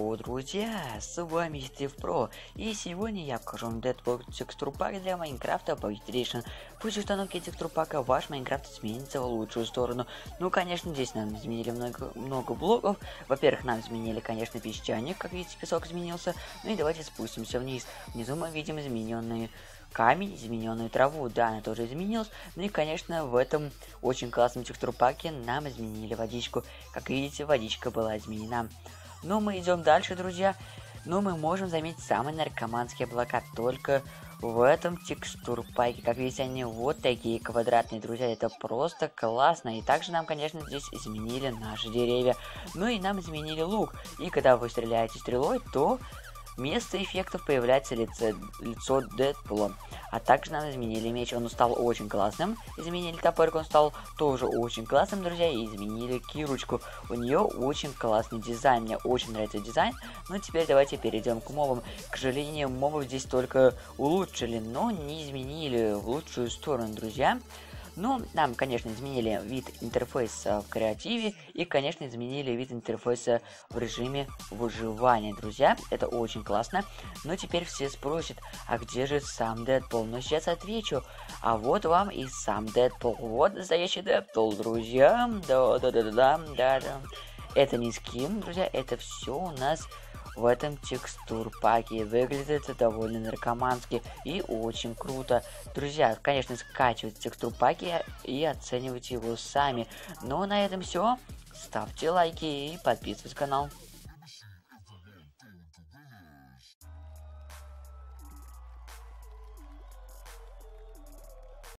Здорово, друзья, с вами Стив Про, и сегодня я покажу вам Deadpool текстур пак для Майнкрафта Pocket Edition. После установки текстур пака ваш Майнкрафт изменится в лучшую сторону. Ну, конечно, здесь нам изменили много блоков. Во-первых, нам изменили, конечно, песчаник, как видите, песок изменился. Ну и давайте спустимся вниз. Внизу мы видим измененные камень, измененную траву, да, она тоже изменилась. Ну и, конечно, в этом очень классном текстур паке нам изменили водичку. Как видите, водичка была изменена. Но мы идем дальше, друзья. Но мы можем заметить самые наркоманские облака только в этом текстур паке. Как видите, они вот такие квадратные, друзья. Это просто классно. И также нам, конечно, здесь изменили наши деревья. Ну и нам изменили лук. И когда вы стреляете стрелой, то вместо эффектов появляется лицо Дэдпула. А также нам изменили меч, он стал очень классным. Изменили топорик, он стал тоже очень классным, друзья. И изменили кирочку. У нее очень классный дизайн, мне очень нравится дизайн. Ну теперь давайте перейдем к мобам. К сожалению, мобов здесь только улучшили, но не изменили в лучшую сторону, друзья. Ну, нам, конечно, изменили вид интерфейса в креативе и, конечно, изменили вид интерфейса в режиме выживания, друзья. Это очень классно. Но теперь все спросят, а где же сам Дэдпул? Но сейчас отвечу. А вот вам и сам Дэдпул. Вот настоящий Дэдпул, друзья. Да. Это не скин, друзья, это все у нас в этом текстур паке. Выглядит это довольно наркомански и очень круто. Друзья, конечно, скачивайте текстур паки и оценивайте его сами. Но на этом все. Ставьте лайки и подписывайтесь на канал.